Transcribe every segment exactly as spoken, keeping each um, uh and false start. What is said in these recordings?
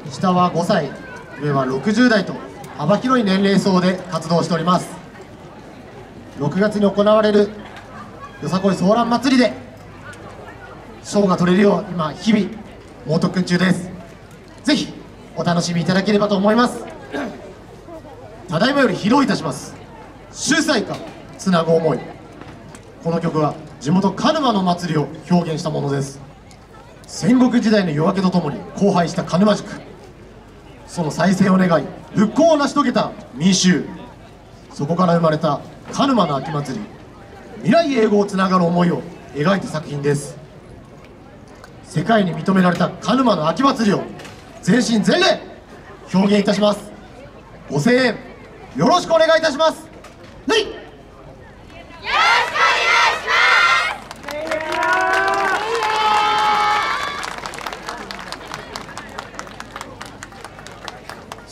下はごさい、上はろくじゅうだいと幅広い年齢層で活動しております。ろくがつに行われるよさこいソーラン祭りで賞が取れるよう今日々猛特訓中です。ぜひお楽しみいただければと思います。ただいまより披露いたします秀才歌つなぐ思い。この曲は地元鹿沼の祭りを表現したものです。戦国時代の夜明けとともに荒廃した鹿沼宿、その再生を願い復興を成し遂げた民衆、そこから生まれた鹿沼の秋祭り、未来永劫つながる思いを描いた作品です。世界に認められた鹿沼の秋祭りを全身全霊表現いたします。ご声援よろしくお願いいたします。はい、よろしくお願いします。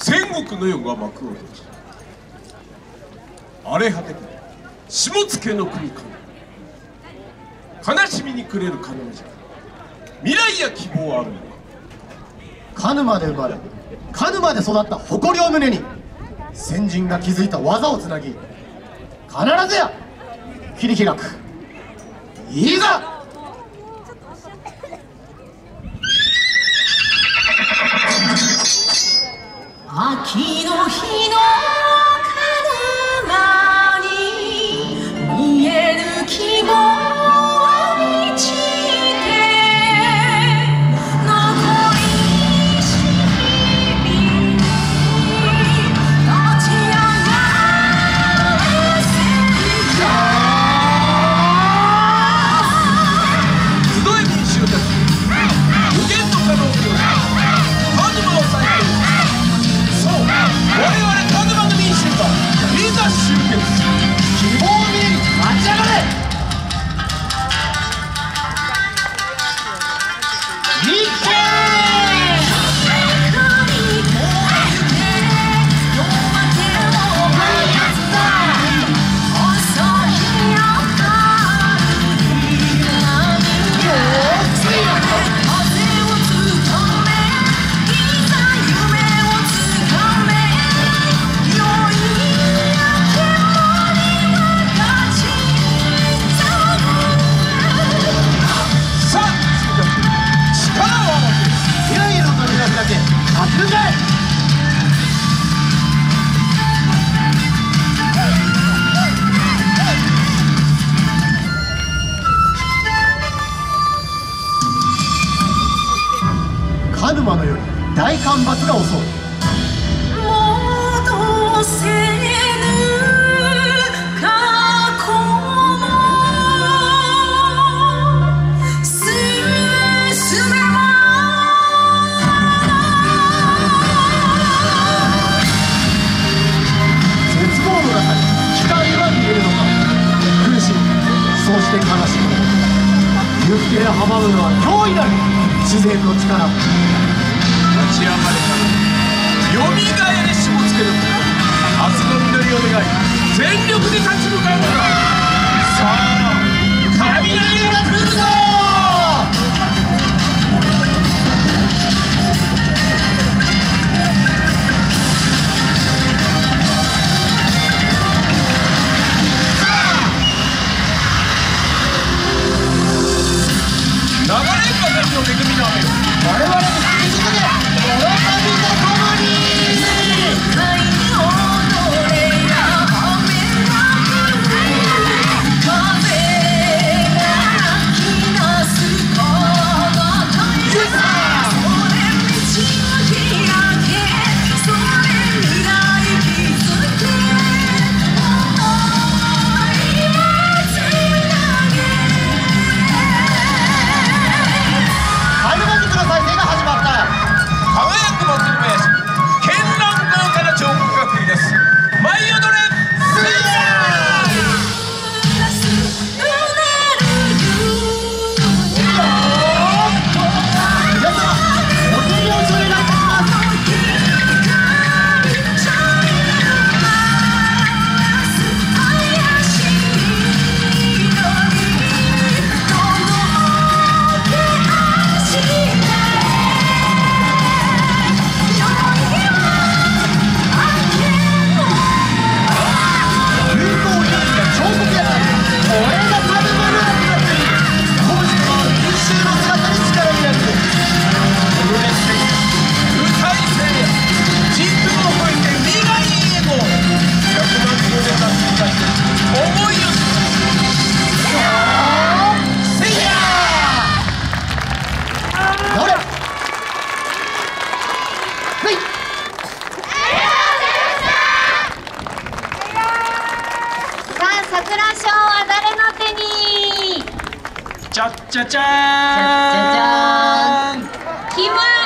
戦国の世が幕を閉じ、荒れ果てた下野の国から悲しみに暮れる鹿沼じゃ。未来や希望はあるのか。 鹿沼で生まれ鹿沼で育った誇りを胸に先人が築いた技をつなぎ、必ずや切り開く。いざ秋の日の鹿沼に見える希望は満ちて残りし日々に立ち上がる戦集え民衆たち、無限の可能性を鹿沼を再建。我々鹿沼の民衆がいざ集結、 希望を見えに立ち上がれ。立憲鹿沼の夜大干ばつが襲う。 戻せぬ過去も進めば絶望の中に光は見えるのか。苦しみそして悲しみ、行く手を阻むのは脅威なる自然の力。 立ち上がれたよみがえり下野の国、明日の実りを願い全力で立ち向かうのだ。さあ雷が来るぞ。流れんばかりの恵みの雨よ、我々のちゃっちゃちゃーん。 じゃじゃじゃーん。決ま